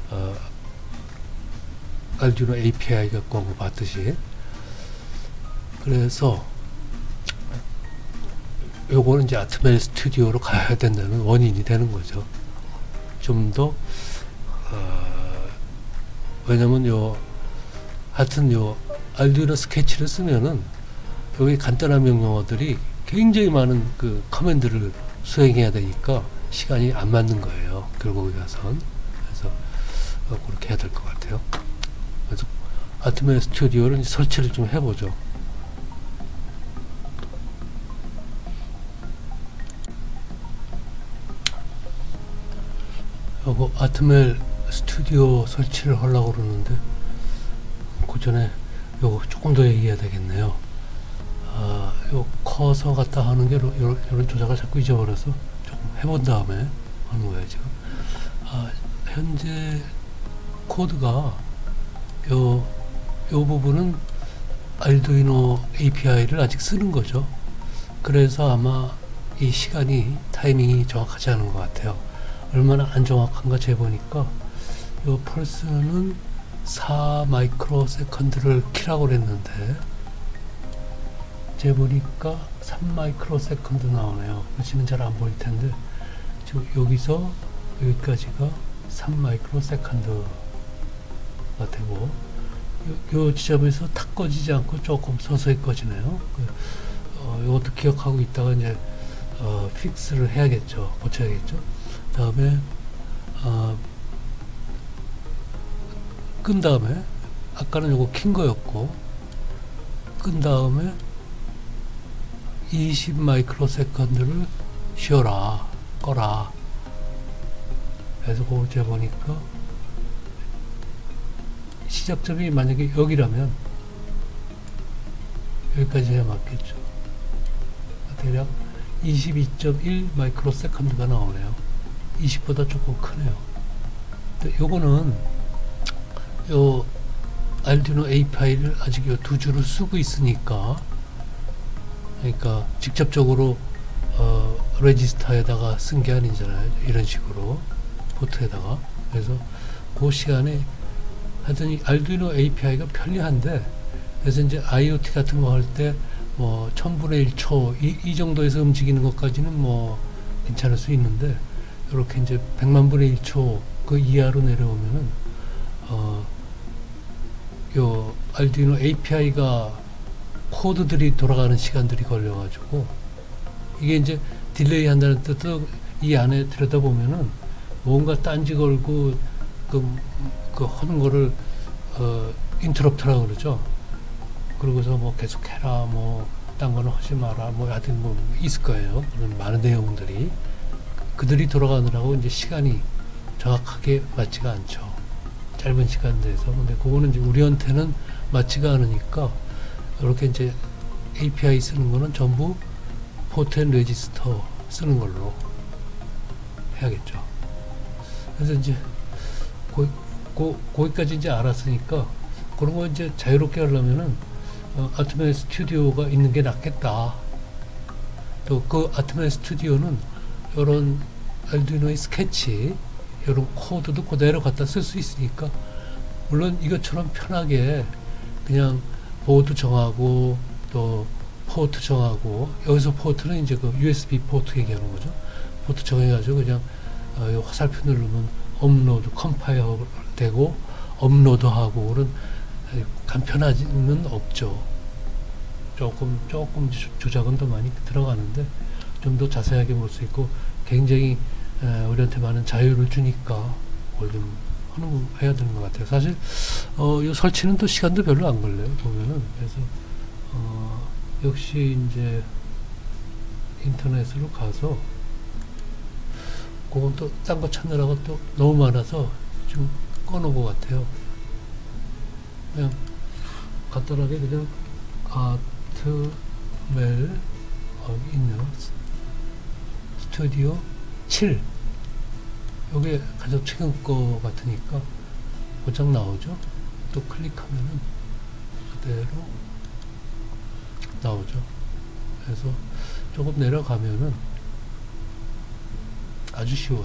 알두이노 API 갖고 한 거 봤듯이. 그래서 요거는 이제 아트멜 스튜디오로 가야 된다는 원인이 되는 거죠. 좀 더 왜냐면 하여튼 알두이노 스케치를 쓰면은 여기 간단한 명령어들이 굉장히 많은 그 커맨드를 수행해야 되니까 시간이 안 맞는 거예요. 결국에 가선. 그래서 그렇게 해야 될 것 같아요. 그래서 아트멜 스튜디오를 설치를 좀 해보죠. 요거 아트멜 스튜디오 설치를 하려고 그러는데 그 전에 요거 조금 더 얘기해야 되겠네요. 요 커서 갖다 하는 게 이런 조작을 자꾸 잊어버려서 조금 해본 다음에 하는 거예요 지금. 현재 코드가 요 부분은 알두이노 API를 아직 쓰는 거죠. 그래서 아마 이 시간이 타이밍이 정확하지 않은 것 같아요. 얼마나 안 정확한가 재보니까 요 펄스는 4 마이크로 세컨드를 키라고 그랬는데 재보니까 3 마이크로 세컨드 나오네요. 보시면 잘 안 보일 텐데 지금 여기서 여기까지가 3 마이크로 세컨드가 되고 요 지점에서 탁 꺼지지 않고 조금 서서히 꺼지네요. 이것도 기억하고 있다가 이제 픽스를 해야겠죠. 고쳐야겠죠. 다음에 끈 다음에 아까는 요거 킨 거였고 끈 다음에 20 마이크로 세컨드를 쉬어라 꺼라. 그래서 그걸 재보니까 시작점이 만약에 여기라면 여기까지 해야 맞겠죠. 대략 22.1 마이크로 세컨드가 나오네요. 20보다 조금 크네요. 근데 요거는 요 알두이노 API를 아직 요 두 줄을 쓰고 있으니까 그러니까 직접적으로 레지스터에다가 쓴 게 아니잖아요. 이런 식으로 포트에다가. 그래서 그 시간에 하여튼 이 알두이노 API가 편리한데 그래서 이제 IoT 같은 거 할 때 뭐 1000분의 1초 이 정도에서 움직이는 것까지는 뭐 괜찮을 수 있는데 이렇게 이제 100만분의 1초 그 이하로 내려오면은 요 알두이노 API가 코드들이 돌아가는 시간들이 걸려가지고 이게 이제 딜레이 한다는 뜻도 이 안에 들여다보면은 뭔가 딴지 걸고 그 하는 거를 인터럽트라고 그러죠. 그러고서 뭐 계속해라 뭐 딴 거는 하지 마라 뭐 하여튼 뭐 있을 거예요. 그런 많은 내용들이 그들이 돌아가느라고 이제 시간이 정확하게 맞지가 않죠. 짧은 시간 내에서. 근데 그거는 이제 우리한테는 맞지가 않으니까 이렇게 이제 API 쓰는 거는 전부 포트 앤 레지스터 쓰는 걸로 해야겠죠. 그래서 이제 거기까지 이제 알았으니까 그런 거 이제 자유롭게 하려면은 아트멜 스튜디오가 있는 게 낫겠다. 또 그 아트멜 스튜디오는 이런 알두이노의 스케치 이런 코드도 그대로 갖다 쓸 수 있으니까 물론 이것처럼 편하게 그냥 보드 정하고 또 포트 정하고 여기서 포트는 이제 그 USB 포트 얘기하는 거죠. 포트 정해가지고 그냥 화살표 누르면 업로드 컴파일 되고 업로드하고 그런 간편함은 없죠. 조금 조작은 더 많이 들어가는데 좀 더 자세하게 볼 수 있고 굉장히 우리한테 많은 자유를 주니까 그걸 좀 해야 되는 것 같아요. 사실 이 설치는 또 시간도 별로 안 걸려요. 보면은 그래서 역시 이제 인터넷으로 가서 그건 또 딴 거 찾느라고 또 너무 많아서 좀 꺼놓은 것 같아요. 그냥 간단하게 그냥 아트멜 있네요. 스튜디오 7 요게 가장 최근 거 같으니까 고장 나오죠. 또 클릭하면은 그대로 나오죠. 그래서 조금 내려가면은 아주 쉬워요.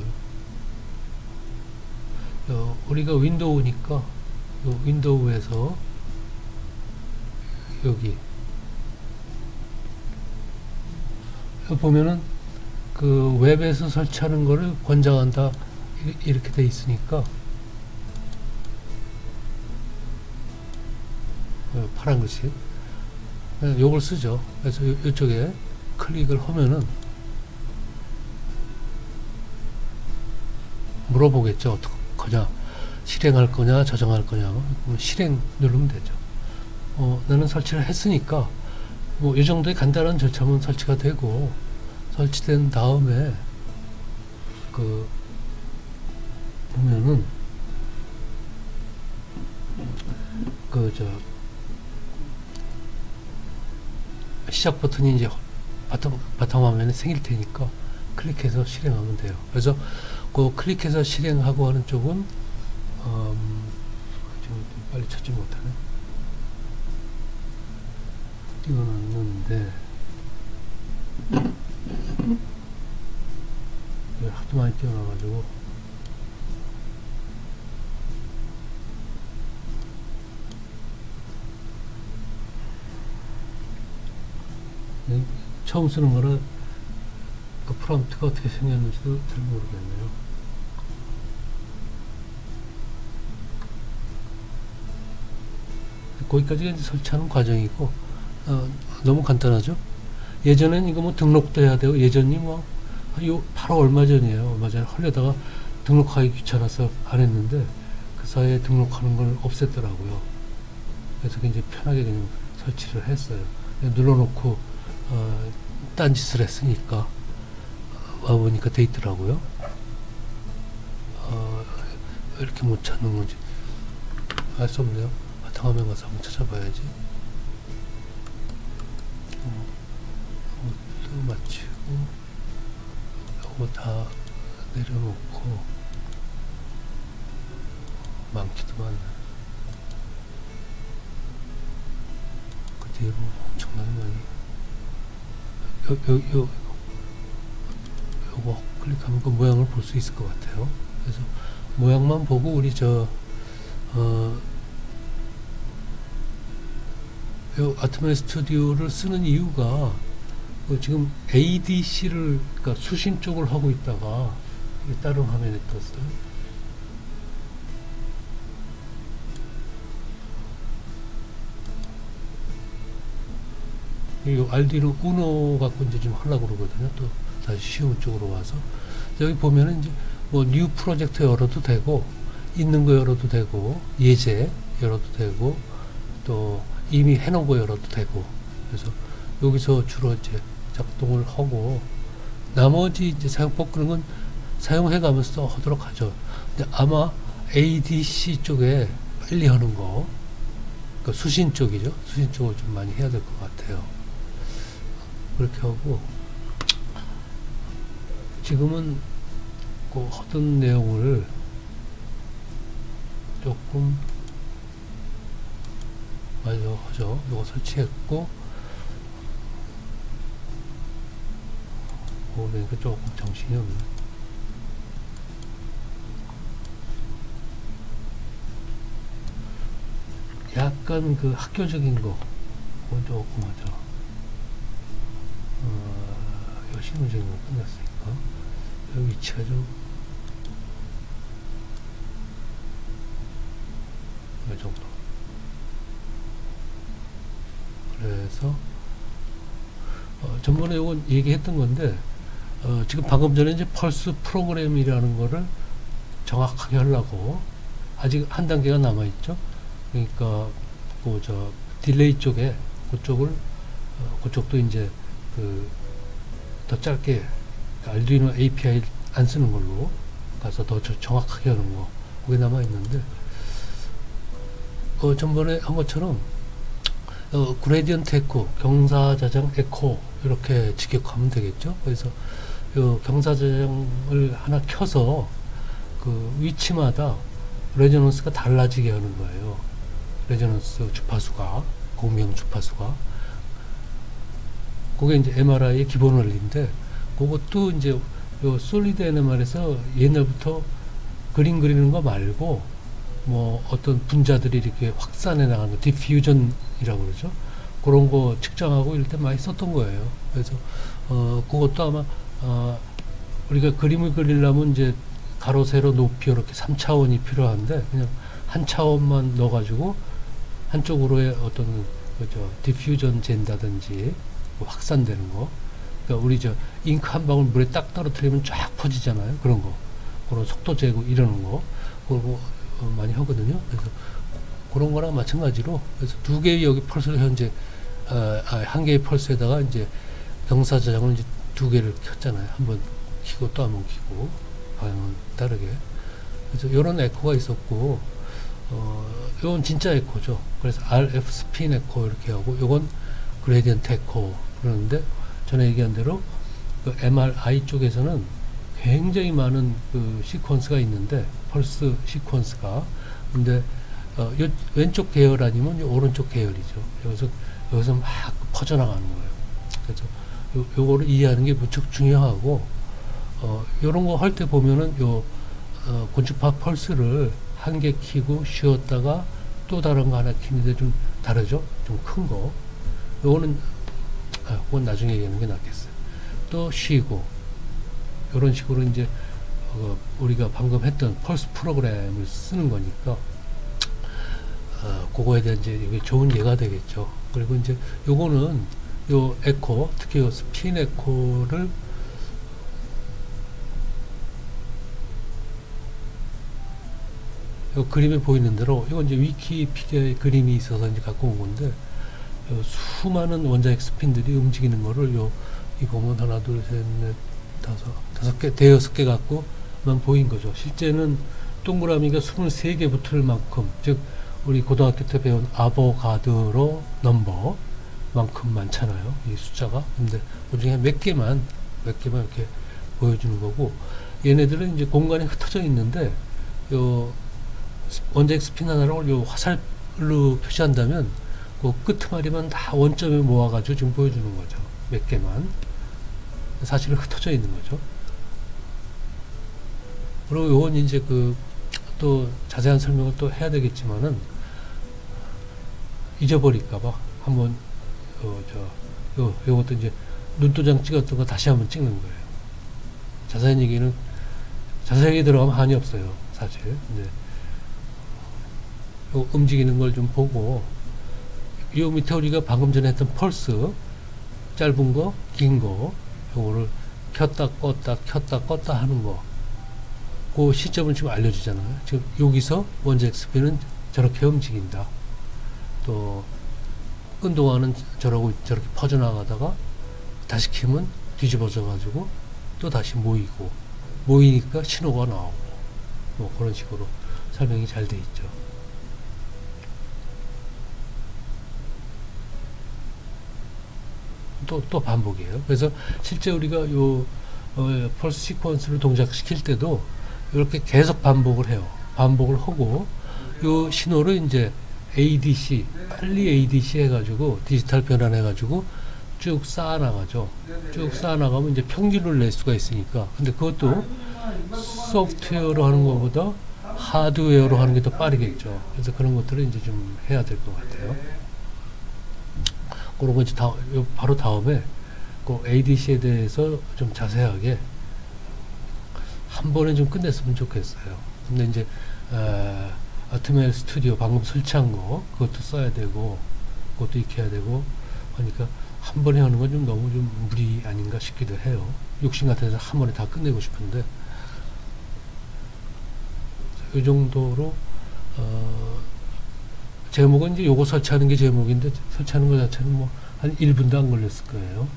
우리가 윈도우니까 윈도우에서 여기 보면은 그 웹에서 설치하는 거를 권장한다 이렇게 돼 있으니까 파란 글씨 요걸 쓰죠. 그래서 이쪽에 클릭을 하면은 물어보겠죠. 어떻게 거냐, 실행할 거냐, 저장할 거냐. 실행 누르면 되죠. 나는 설치를 했으니까 뭐 이 정도의 간단한 절차면 설치가 되고, 설치된 다음에 그 보면은 그 시작 버튼이 이제 바탕화면에 생길 테니까 클릭해서 실행하면 돼요. 그래서 그 클릭해서 실행하고 하는 쪽은 지금 빨리 찾지 못하네. 띄워놨는데 하도 많이 띄워놔가지고 처음 쓰는 거라 그 프롬프트가 어떻게 생겼는지도 잘 모르겠네요. 거기까지가 이제 설치하는 과정이고, 너무 간단하죠. 예전엔 이거 뭐 등록도 해야 되고, 예전이 뭐 바로 얼마 전이에요. 얼마 전에 하려다가 등록하기 귀찮아서 안 했는데 그 사이에 등록하는 걸 없앴더라고요. 그래서 굉장히 편하게 그냥 설치를 했어요. 그냥 눌러놓고 딴짓을 했으니까 와보니까 돼 있더라고요. 왜 이렇게 못 찾는 건지 알 수 없네요. 바탕화면 가서 한번 찾아봐야지. 이것도 마치고 이거 다 내려놓고, 많기도 많네. 그 뒤로 엄청나게 많이 요거 클릭하면 그 모양을 볼 수 있을 것 같아요. 그래서 모양만 보고 우리 요 아트메 스튜디오를 쓰는 이유가 지금 ADC를 그러니까 수신 쪽을 하고 있다가 다른 화면에 떴어요. 이 알디노 우노 갖고 이제 좀 하려고 그러거든요. 또 다시 쉬운 쪽으로 와서 여기 보면은 이제 뭐 뉴 프로젝트 열어도 되고, 있는 거 열어도 되고, 예제 열어도 되고, 또 이미 해놓은 거 열어도 되고. 그래서 여기서 주로 이제 작동을 하고, 나머지 이제 사용법 그런 건 사용해 가면서 하도록 하죠. 근데 아마 ADC 쪽에 빨리 하는 거, 그러니까 수신 쪽이죠. 수신 쪽을 좀 많이 해야 될 것 같아요. 그렇게 하고, 지금은 그 하던 내용을 조금 먼저 하죠. 이거 설치했고, 그러니까 조금 정신이 없네. 약간 그 학교적인 거, 그건 조금 하죠. 요 실무적인 거 끝났으니까 여기 위치가 좀 이 정도. 그래서 전번에 이건 얘기했던 건데, 지금 방금 전에 이제 펄스 프로그램이라는 거를 정확하게 하려고 아직 한 단계가 남아 있죠. 그러니까 그 딜레이 쪽에 그쪽을 그쪽도 이제 더 짧게 알두이노 API 안 쓰는 걸로 가서 더 정확하게 하는 거, 그게 남아 있는데, 전번에 한 것처럼 그레디언트 에코, 경사자장 에코 이렇게 직역하면 되겠죠. 그래서 경사자장을 하나 켜서 그 위치마다 레저넌스가 달라지게 하는 거예요. 레저넌스 주파수가, 공명 주파수가. 그게 이제 MRI의 기본 원리인데, 그것도 이제 요 솔리드 NMR에서 옛날부터 그림 그리는 거 말고 뭐 어떤 분자들이 이렇게 확산해 나가는 거, 디퓨전이라고 그러죠. 그런 거 측정하고 이럴 때 많이 썼던 거예요. 그래서 그것도 아마 우리가 그림을 그리려면 이제 가로 세로 높이 이렇게 3차원이 필요한데 그냥 한 차원만 넣어가지고 한쪽으로의 어떤 그죠 디퓨전 잰다든지 뭐 확산되는 거. 그러니까 우리 저 잉크 한 방울 물에 딱 떨어뜨리면 쫙 퍼지잖아요. 그런 거, 그런 속도 재고 이러는 거, 그거 많이 하거든요. 그래서 그런 거랑 마찬가지로 그래서 두 개의 여기 펄스를 현재 한 개의 펄스에다가 이제 경사 저장을 이제 두 개를 켰잖아요. 한번 키고 또 한 번 키고 방향은 다르게. 그래서 이런 에코가 있었고 이건 진짜 에코죠. 그래서 RF 스핀 에코 이렇게 하고 요건 그레디언트 에코 그러는데 전에 얘기한 대로 그 MRI 쪽에서는 굉장히 많은 그 시퀀스가 있는데 펄스 시퀀스가 근데 요 왼쪽 계열 아니면 요 오른쪽 계열이죠. 여기서 막 퍼져나가는 거예요. 그래서 요거를 이해하는 게 무척 중요하고 요런 거 할 때 보면은 요 건축파 펄스를 한 개 키고 쉬었다가 또 다른 거 하나 키는데 좀 다르죠. 좀 큰 거. 요거는 그건 나중에 얘기하는 게 낫겠어요. 또 쉬고 요런 식으로 이제 우리가 방금 했던 펄스 프로그램을 쓰는 거니까 그거에 대한 이제 이게 좋은 예가 되겠죠. 그리고 이제 요거는 요 에코, 특히 요 스핀 에코를 요 그림에 보이는 대로 이건 이제 위키피디아의 그림이 있어서 이제 갖고 온 건데 수많은 원자핵 스핀들이 움직이는 거를 이 보면 하나, 둘, 셋, 넷, 다섯 개, 대여섯 개 갖고만 보인 거죠. 실제는 동그라미가 23개 붙을 만큼, 즉 우리 고등학교 때 배운 아보가드로 넘버만큼 많잖아요. 이 숫자가. 근데 그 중에 몇 개만 이렇게 보여주는 거고, 얘네들은 이제 공간에 흩어져 있는데 요 원자핵 스핀 하나를 요 화살로 표시한다면 그 끄트머리만 다 원점에 모아가지고 지금 보여주는 거죠. 몇 개만. 사실은 흩어져 있는 거죠. 그리고 요건 이제 또 자세한 설명을 또 해야 되겠지만은 잊어버릴까봐 한번 요것도 이제 눈도장 찍었던 거 다시 한번 찍는 거예요. 자세한 얘기는 자세하게 들어가면 한이 없어요. 사실. 근데 요 움직이는 걸 좀 보고 요 밑에 우리가 방금 전에 했던 펄스 짧은 거, 긴 거 요거를 켰다 껐다 하는 거 그 시점을 지금 알려주잖아요. 지금 여기서 원자핵 스핀은 저렇게 움직인다. 또 끈 동안은 저렇게 퍼져나가다가 다시 키면 뒤집어져 가지고 또 다시 모이니까 신호가 나오고 뭐 그런 식으로 설명이 잘 돼 있죠. 또 반복이에요. 그래서 실제 우리가 펄스 시퀀스를 동작시킬 때도 이렇게 계속 반복을 해요. 반복을 하고 요 신호를 이제 ADC 빨리 ADC 해가지고 디지털 변환해가지고 쭉 쌓아나가죠. 쭉 쌓아나가면 이제 평균을 낼 수가 있으니까. 근데 그것도 소프트웨어로 하는 것보다 하드웨어로 하는 게 더 빠르겠죠. 그래서 그런 것들을 이제 좀 해야 될 것 같아요. 그런 거 이제 바로 다음에 그 ADC에 대해서 좀 자세하게 한 번에 좀 끝냈으면 좋겠어요. 근데 이제 아트멜 스튜디오 방금 설치한 거 그것도 써야 되고 그것도 익혀야 되고 하니까 한 번에 하는 건 좀 너무 좀 무리 아닌가 싶기도 해요. 욕심 같아서 한 번에 다 끝내고 싶은데 이 정도로 제목은 이제 요거 설치하는 게 제목인데 설치하는 것 자체는 뭐 한 1분도 안 걸렸을 거예요.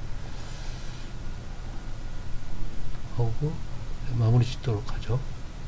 하고 마무리 짓도록 하죠.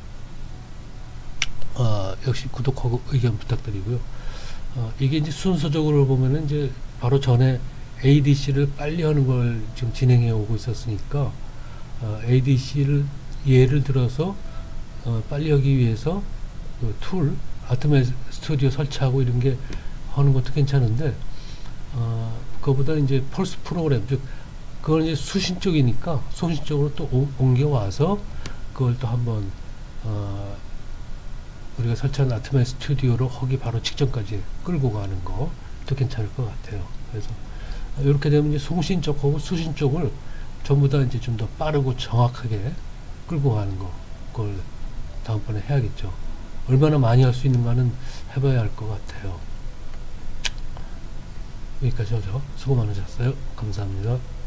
역시 구독하고 의견 부탁드리고요. 이게 이제 순서적으로 보면은 이제 바로 전에 ADC를 빨리 하는 걸 지금 진행해 오고 있었으니까 ADC를 예를 들어서 빨리 하기 위해서 그 툴 아트멜 스튜디오 설치하고 이런 게 하는 것도 괜찮은데 그거보다 이제 펄스 프로그램 즉 그걸 이제 수신 쪽이니까 소신 쪽으로 또 옮겨와서 그걸 또 한번 우리가 설치한 아트맨 스튜디오로 거기 바로 직전까지 끌고 가는 것도 괜찮을 것 같아요. 그래서 이렇게 되면 이제 송신 쪽하고 수신 쪽을 전부 다 이제 좀 더 빠르고 정확하게 끌고 가는 거, 그걸 다음번에 해야겠죠. 얼마나 많이 할 수 있는가는 해봐야 할 것 같아요. 여기까지 하죠. 수고 많으셨어요. 감사합니다.